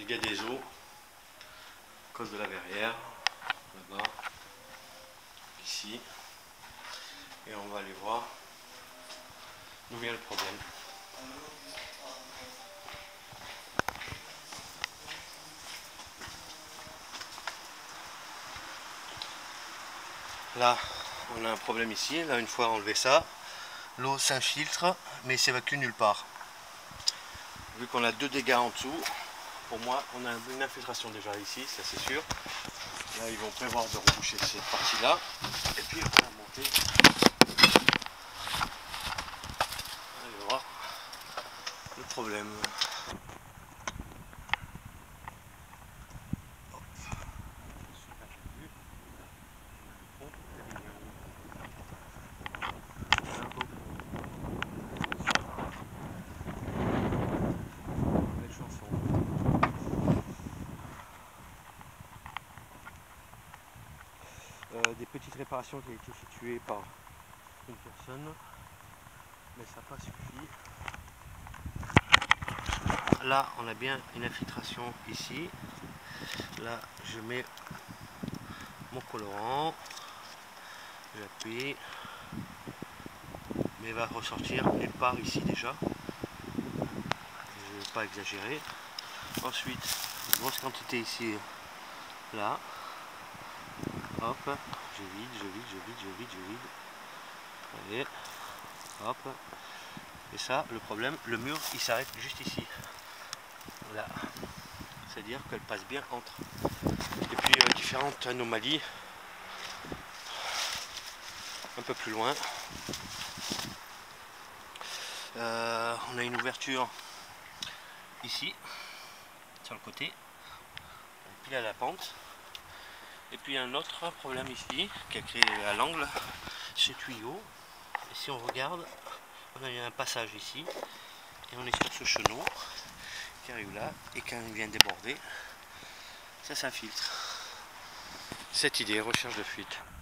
dégâts des eaux à cause de la verrière, là-bas, ici, et on va aller voir d'où vient le problème. Là, on a un problème ici. Là, une fois enlevé ça, l'eau s'infiltre, mais s'évacue nulle part. Vu qu'on a 2 dégâts en dessous, pour moi, on a une infiltration déjà ici, ça c'est sûr. Là, ils vont prévoir de reboucher cette partie-là. Et puis, on va monter. Allez voir le problème. Des petites réparations qui ont été effectuées par une personne, mais ça n'a pas suffi. Là, on a bien une infiltration ici. Là, je mets mon colorant, j'appuie, mais il va ressortir nulle part ici déjà. Je ne vais pas exagérer. Ensuite, une grosse quantité ici, là. Hop, je vide, je vide, je vide, je vide, je vide. Allez, hop. Et ça, le problème, le mur, il s'arrête juste ici. Là. C'est-à-dire qu'elle passe bien entre. Et puis, différentes anomalies. Un peu plus loin. On a une ouverture ici, sur le côté, pile à la pente. Et puis un autre problème ici, qui a créé à l'angle, ce tuyau. Et si on regarde, on a un passage ici, et on est sur ce chenot qui arrive là, et quand il vient déborder, ça s'infiltre. Cette idée, recherche de fuite.